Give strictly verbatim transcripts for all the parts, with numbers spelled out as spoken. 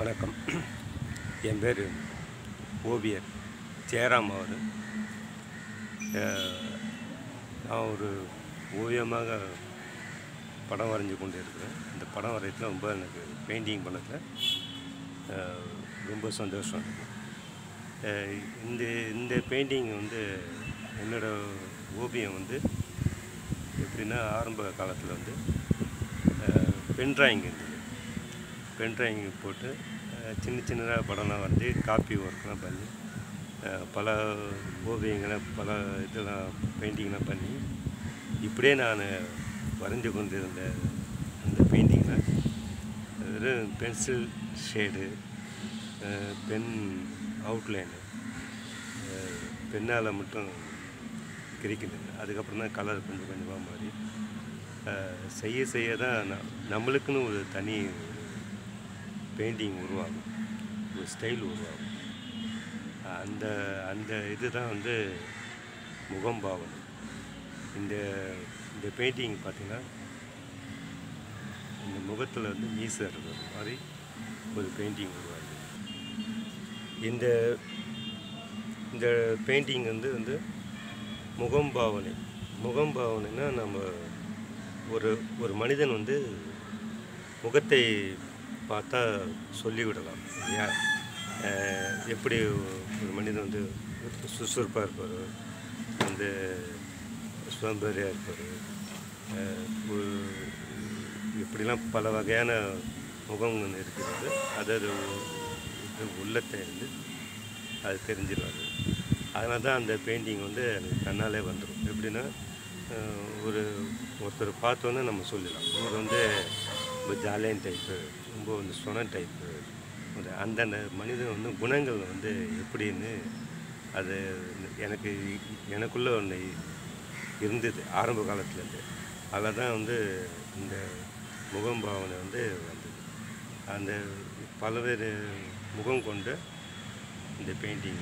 வணக்கம். என் பேர் ஓவியர் ஜெயராமன். நான் ஒரு ஓவியமாக படம் வரைஞ்சி கொண்டு இருக்கிறேன். இந்த படம் வரையத்தில் ரொம்ப எனக்கு பெயிண்டிங் பண்ணதில் ரொம்ப சந்தோஷம். இந்த இந்த பெயிண்டிங் வந்து என்னோடய ஓவியம் வந்து எப்படின்னா, ஆரம்ப காலத்தில் வந்து பென் ட்ராயிங் இருந்தது. பென் ட்ராயிங் போட்டு சின்ன சின்னதாக படம்லாம் வரைஞ்சி காப்பி ஒர்க்லாம் பண்ணி பல ஓவியங்களை பல இதெல்லாம் பெயிண்டிங்லாம் பண்ணி இப்படியே நான் வரைஞ்சி கொண்டு இருந்த அந்த பெயிண்டிங்கில் வெறும் பென்சில் ஷேடு, பென் அவுட்லைனு, பென்னால் மட்டும் கிரிக்கின்றது. அதுக்கப்புறம் தான் கலர் கொஞ்சம் கொஞ்சமாக மாறி செய்ய செய்ய தான் ந நம்மளுக்குன்னு ஒரு தனி பெயிண்டிங் உருவாகும், ஒரு ஸ்டைல் உருவாகும். அந்த அந்த இது தான் வந்து முகம்பாவனை. இந்த இந்த பெயிண்டிங் பார்த்திங்கன்னா, இந்த முகத்தில் வந்து மீசை இருக்கிற மாதிரி ஒரு பெயிண்டிங் உருவாகுது. இந்த இந்த பெயிண்டிங் வந்து வந்து முகம்பாவனை. முகம்பாவனைன்னா, நம்ம ஒரு ஒரு மனிதன் வந்து முகத்தை பார்த்தா சொல்லிவிடலாம் இல்லையா? எப்படி ஒரு மனிதன் வந்து சுறுசுறுப்பாக இருப்பார், வந்து சோம்பேறியாக இருப்பார், ஒரு இப்படிலாம் பல வகையான முகம் இருக்கிறது. அதாவது உள்ளத்தை வந்து அது தெரிஞ்சிடுவார். அதனால தான் அந்த பெயிண்டிங் வந்து எனக்கு தன்னாலே வந்துடும். எப்படின்னா, ஒரு ஒருத்தர் பார்த்தோன்னே நம்ம சொல்லலாம், இவர் வந்து ரொம்ப ஜாலியான டைப்பு, ரொம்ப வந்து சொன்ன டைப்பு, ஒரு அந்தந்த மனிதன் வந்து குணங்கள் வந்து எப்படின்னு அது எனக்கு எனக்குள்ளே ஒன்று இருந்தது ஆரம்ப காலத்துலேருந்து. அதில் தான் வந்து இந்த முகம்பாவனை வந்து வந்தது. அந்த பல்வேறு முகம் கொண்ட இந்த பெயிண்டிங்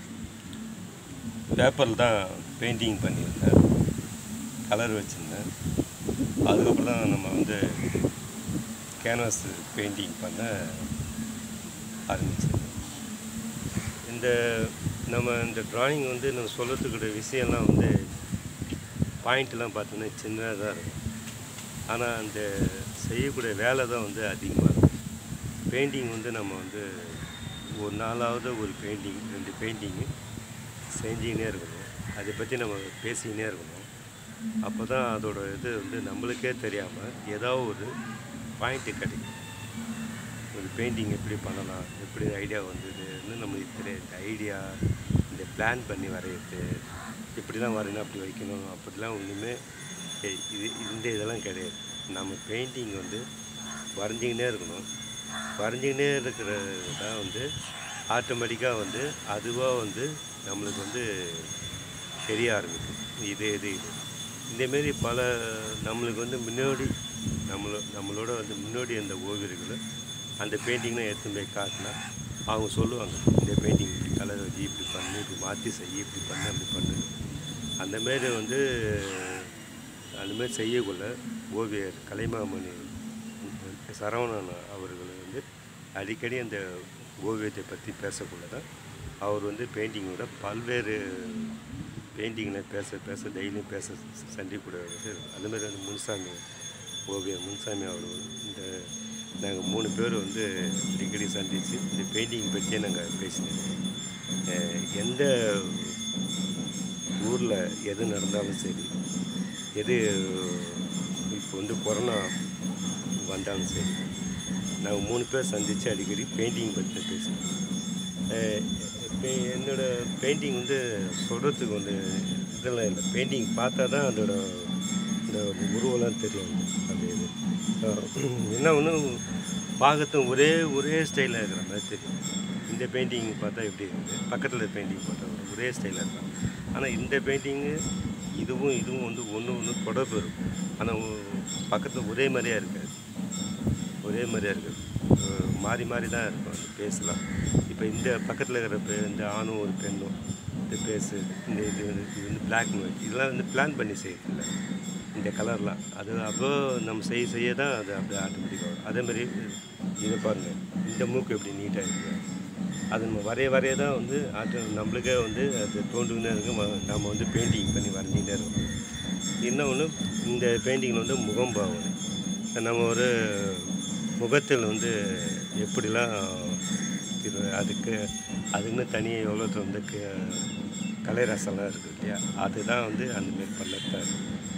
பேப்பரில் தான் பெயிண்டிங் பண்ணியிருந்தேன், கலர் வச்சுருந்தேன். அதுக்கப்புறம் தான் நம்ம வந்து கேன்வாஸ் பெயிண்டிங் பண்ண ஆரம்பிச்சது. இந்த நம்ம இந்த ட்ராயிங் வந்து நம்ம சொல்கிறதுக்கூடிய விஷயம்லாம் வந்து பாயிண்ட்லாம் பார்த்தோன்னா சின்னதாக தான் இருக்கும். ஆனால் அந்த செய்யக்கூடிய வேலை தான் வந்து அதிகமாக இருக்கும். பெயிண்டிங் வந்து நம்ம வந்து ஒரு நாளாவது ஒரு பெயிண்டிங் ரெண்டு பெயிண்டிங்கு செஞ்சுக்கினே இருக்கணும். அதை பற்றி நம்ம பேசிக்கினே இருக்கணும். அப்போ தான் அதோட இது வந்து நம்மளுக்கே தெரியாமல் ஏதாவது ஒரு பாயிண்ட்டு கிடைக்கும். ஒரு பெயிண்டிங் எப்படி பண்ணலாம், எப்படி ஐடியா வந்ததுன்னு நம்மளுக்கு தெரியாது. ஐடியா, இந்த பிளான் பண்ணி வரையிறது, இப்படி தான் வரையணும், அப்படி வைக்கணும், அப்படிலாம் ஒன்றுமே இது இந்த இதெல்லாம் கிடையாது. நம்ம பெயிண்டிங் வந்து வரைஞ்சிக்கினே இருக்கணும். வரைஞ்சிக்கினே இருக்கிறது தான் வந்து ஆட்டோமேட்டிக்காக வந்து அதுவாக வந்து நம்மளுக்கு வந்து தெரிய ஆரம்பிக்கும். இது இது இது இந்தமாரி பல நம்மளுக்கு வந்து முன்னாடி நம்மளோ நம்மளோட வந்து முன்னாடி அந்த ஓவியர்கள் அந்த பெயிண்டிங்லாம் எடுத்துன்னு போய் காட்டினா அவங்க சொல்லுவாங்க, இந்த பெயிண்டிங் இப்படி கலர் வச்சு இப்படி பண்ணு, இப்படி மாற்றி செய்ய, இப்படி பண்ணு, அப்படி பண்ணு. அந்தமாரி வந்து அந்தமாரி செய்யக்குள்ள ஓவியர் கலைமாமணி சரவணன் அவர்கள் வந்து அடிக்கடி அந்த ஓவியத்தை பற்றி பேசக்குள்ள தான் அவர் வந்து பெயிண்டிங்கோட பல்வேறு பெயிண்டிங்கில் பேச பேச டெய்லியும் பேச சந்திக்கூட வந்து அந்தமாரி வந்து முன்சாமி ஓவியர் முன்சாமி அவர்கள் இந்த நாங்கள் மூணு பேர் வந்து அடிக்கடி சந்தித்து இந்த பெயிண்டிங் பற்றியே நாங்கள் பேசினோம். எந்த ஊரில் எது நடந்தாலும் சரி, எது இப்போ வந்து கொரோனா வந்தாலும் சரி, நாங்கள் மூணு பேர் சந்தித்து அடிக்கடி பெயிண்டிங் பற்றி பேசினோம். என்னோடய பெயிண்டிங் வந்து சொல்கிறதுக்கு வந்து இதெல்லாம் இல்லை. பெயிண்டிங் பார்த்தா தான் அதோட இந்த உருவெல்லாம் தெரியும். அந்த இது என்ன ஒன்று பார்க்கறது ஒரே ஒரே ஸ்டைலில் இருக்கிற மாதிரி தெரியும். இந்த பெயிண்டிங் பார்த்தா எப்படி இருக்குது, பக்கத்தில் பெயிண்டிங் பார்த்தா ஒரே ஸ்டைலாக இருக்கும். ஆனால் இந்த பெயிண்டிங்கு இதுவும் இதுவும் வந்து ஒன்று ஒன்று தொடர்பு இருக்கும். ஆனால் பக்கத்தில் ஒரே மாதிரியாக இருக்காது, ஒரே மாதிரியாக இருக்காது, மாறி மாறி தான் இருக்கும் அந்த பேஸ்லாம். இப்போ இந்த பக்கத்தில் இருக்கிற பெ இந்த ஆணும் ஒரு பெண்ணும் இந்த பேஸு, இந்த இது இது வந்து பிளாக் அண்ட் ஒயிட், இதெல்லாம் வந்து பிளான் பண்ணி செய்யறதில்ல. இந்த கலர்லாம் அது அப்போ நம்ம செய்ய செய்ய தான் அது அப்படியே ஆட்டோமேட்டிக்காக வரும். அதேமாதிரி இதை பாருங்கள், இந்த மூக்கு எப்படி நீட்டாக இருக்குது. அது நம்ம வரைய வரைய தான் வந்து அது நம்மளுக்கே வந்து அது தோன்றுனே இருக்கும். நம்ம வந்து பெயிண்டிங் பண்ணி வரைஞ்சிக்கிட்டே இருக்கோம். இன்னொன்று, இந்த பெயிண்டிங்கில் வந்து முகம் பாவனை. நம்ம ஒரு முகத்தில் வந்து எப்படிலாம் இது அதுக்கு அதுக்குன்னு தனியாக எவ்வளோ வந்து க கலை ரசம்லாம் இருக்குது இல்லையா, அதுதான் வந்து அந்தமாரி பண்ணத்தான்.